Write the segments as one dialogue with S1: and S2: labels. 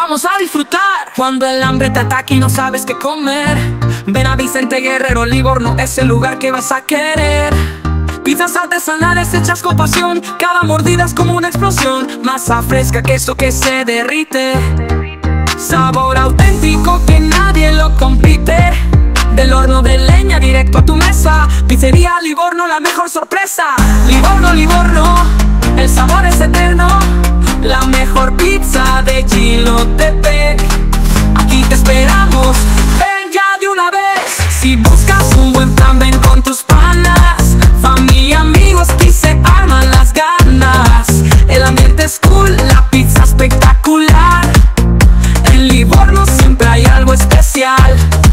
S1: vamos a disfrutar. Cuando el hambre te ataque y no sabes qué comer, ven a Vicente Guerrero, Livorno es el lugar que vas a querer. Pizzas artesanales hechas con pasión, cada mordida es como una explosión. Masa fresca, queso que se derrite, sabor auténtico que nadie lo compite. Del horno de leña directo a tu mesa, Pizzería Livorno, la mejor sorpresa. Livorno, Livorno, el sabor es eterno, la mejor pizza de Chilotepec. Aquí te esperamos, ven ya de una vez. Si buscas un buen plan, ven con tus panas, familia, amigos, aquí se arman las ganas. El ambiente es cool, la pizza espectacular. En Livorno siempre hay algo especial.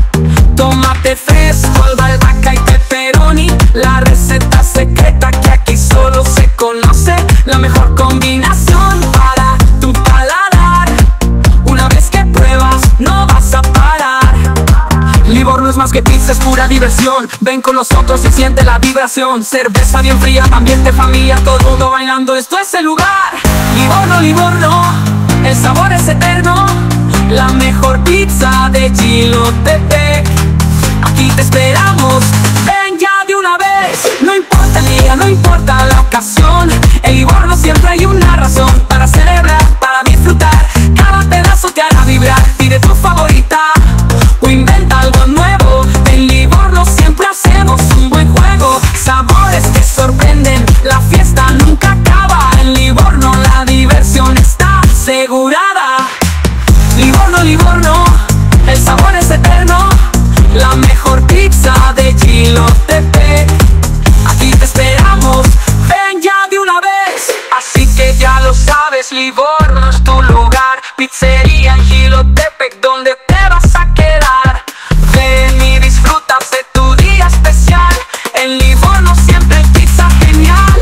S1: Tomate fresco, albahaca y pepperoni, la receta secreta que aquí solo se conoce. La mejor combinación para tu paladar. Una vez que pruebas, no vas a parar. Livorno es más que pizza, es pura diversión. Ven con nosotros y siente la vibración. Cerveza bien fría, ambiente familia, todo el mundo bailando, esto es el lugar. Livorno, Livorno, el sabor es eterno, la mejor pizza de Chilotepec. Aquí te esperamos, ven ya de una vez. No importa el día, no importa la ocasión, en Livorno siempre hay una razón para celebrar, para disfrutar. Cada pedazo te hará vibrar, pide tu favorita o inventa algo nuevo. En Livorno siempre hacemos un buen juego, sabores que sorprenden, la fiesta nunca acaba. En Livorno la diversión está asegurada. Livorno, Livorno, el sabor es eterno, la mejor pizza de Chilotepec. Aquí te esperamos, ven ya de una vez. Así que ya lo sabes, Livorno es tu lugar. Pizzería en Chilotepec, donde te vas a quedar. Ven y disfruta de tu día especial. En Livorno siempre hay pizza genial.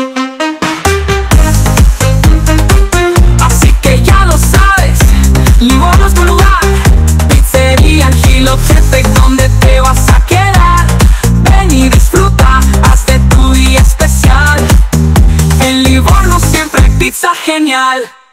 S1: Así que ya lo sabes, Livorno es tu lugar. Pizzería en Chilotepec, donde te vas a quedar. Ven y disfruta, haz de tu día especial. En Livorno siempre hay pizza genial.